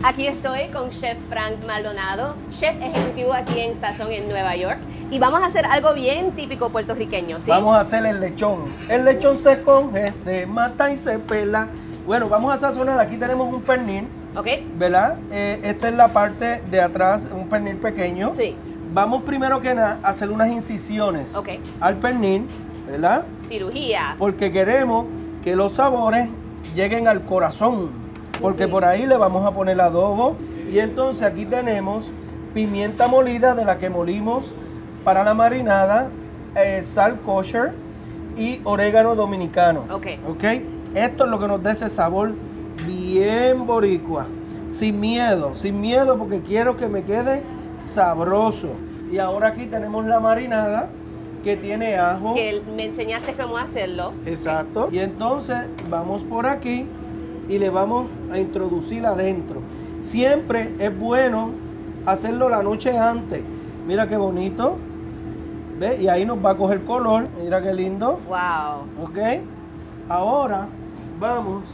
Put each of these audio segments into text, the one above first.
Aquí estoy con Chef Frank Maldonado, chef ejecutivo aquí en Sazón en Nueva York. Y vamos a hacer algo bien típico puertorriqueño, ¿sí? Vamos a hacer el lechón. El lechón se coge, se mata y se pela. Bueno, vamos a sazonar. Aquí tenemos un pernil. Ok. ¿Verdad? Esta es la parte de atrás, un pernil pequeño. Sí. Vamos primero que nada a hacer unas incisiones al pernil, ¿verdad? Cirugía. Porque queremos que los sabores lleguen al corazón. Porque por ahí le vamos a poner adobo. Y entonces aquí tenemos pimienta molida de la que molimos para la marinada, sal kosher y orégano dominicano. Ok. Esto es lo que nos da ese sabor bien boricua. Sin miedo porque quiero que me quede sabroso. Y ahora aquí tenemos la marinada que tiene ajo. Que me enseñaste cómo hacerlo. Exacto. Y entonces vamos por aquí y le vamos a introducir adentro. Siempre es bueno hacerlo la noche antes. Mira qué bonito. ¿Ves? Y ahí nos va a coger color. Mira qué lindo. Wow. Ok. Ahora vamos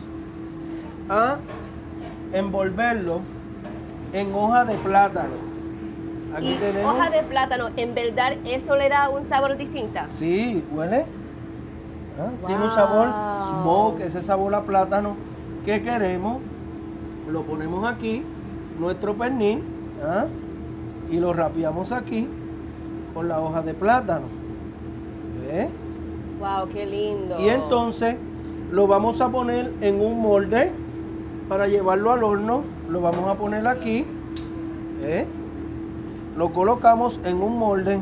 a envolverlo en hoja de plátano. Aquí tenemos hoja de plátano. ¿En verdad eso le da un sabor distinto? Sí, huele. Tiene un sabor smoke, ese sabor a plátano que queremos. Lo ponemos aquí, nuestro pernil, y lo rapeamos aquí con la hoja de plátano. ¿Ves? Wow, qué lindo. Y entonces lo vamos a poner en un molde para llevarlo al horno. Lo vamos a poner aquí. ¿Ves? Lo colocamos en un molde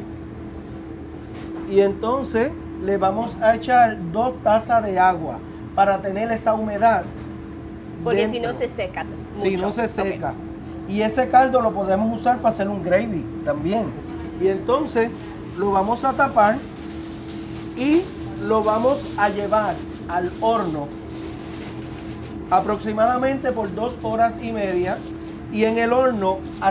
y entonces le vamos a echar 2 tazas de agua para tener esa humedad. Porque dentro. Si no se seca mucho. Si no se seca. Y ese caldo lo podemos usar para hacer un gravy también. Y entonces lo vamos a tapar y lo vamos a llevar al horno aproximadamente por 2 horas y media y en el horno a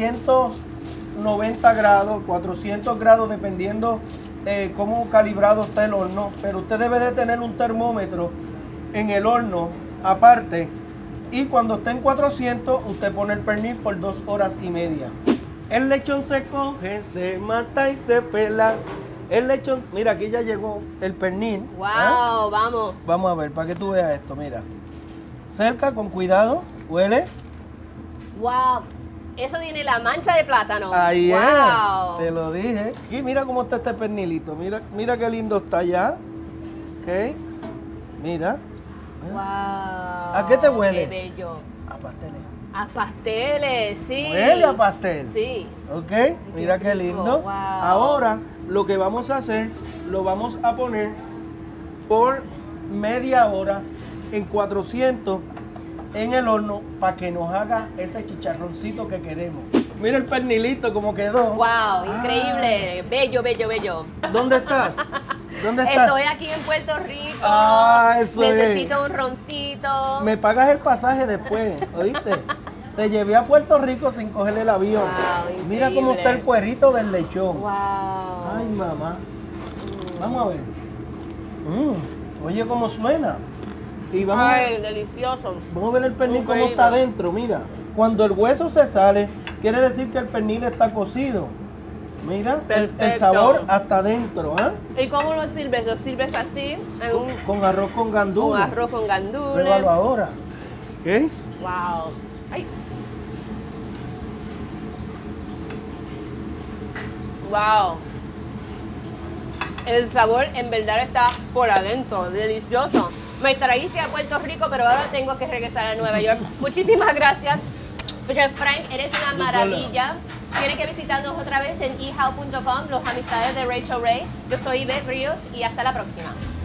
390 grados, 400 grados, dependiendo cómo calibrado está el horno. Pero usted debe de tener un termómetro en el horno aparte. Y cuando esté en 400, usted pone el pernil por 2 horas y media. El lechón se coge, se mata y se pela. El lechón, mira, aquí ya llegó el pernil. ¡Wow! Vamos. Vamos a ver, para que tú veas esto, mira. Cerca, con cuidado, huele. ¡Wow! Eso tiene la mancha de plátano. Ahí es, te lo dije. Y mira cómo está este pernilito. Mira qué lindo está ya. Ok. Mira. Wow. ¿A qué te huele? Qué bello. A pasteles. A pasteles, sí. Huele a pastel. Sí. Ok. Mira qué lindo. Wow. Ahora lo que vamos a hacer, lo vamos a poner por media hora en 400 en el horno para que nos haga ese chicharroncito que queremos. Mira el pernilito como quedó. ¡Wow! Increíble. Bello, bello, bello. ¿Dónde estás? ¿Dónde estás? Estoy aquí en Puerto Rico. Eso necesito un roncito. Me pagas el pasaje después, ¿oíste? Te llevé a Puerto Rico sin coger el avión. Wow, mira cómo está el cuerito del lechón. Wow. Ay, mamá. Vamos a ver. Oye, cómo suena. Y vamos delicioso. Vamos a ver el pernil cómo está adentro, mira. Cuando el hueso se sale, quiere decir que el pernil está cocido. Mira, el sabor hasta adentro, ¿Y cómo lo sirves? ¿Lo sirves así? Con arroz con gandules. Con arroz con gandules. Pruébalo ahora. ¿Qué? Wow. Ay. Wow. El sabor en verdad está por adentro, delicioso. Me trajiste a Puerto Rico, pero ahora tengo que regresar a Nueva York. Muchísimas gracias. Chef Frank, eres una maravilla. Tienen que visitarnos otra vez en ehow.com, los amistades de Rachel Ray. Yo soy Ivette Ríos y hasta la próxima.